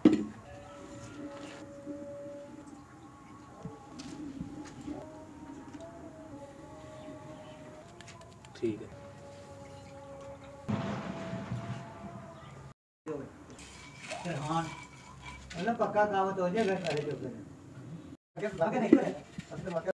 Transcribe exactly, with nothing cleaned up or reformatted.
ठीक है। हाँ मतलब पक्का काम तो हो जाएगा सारे जो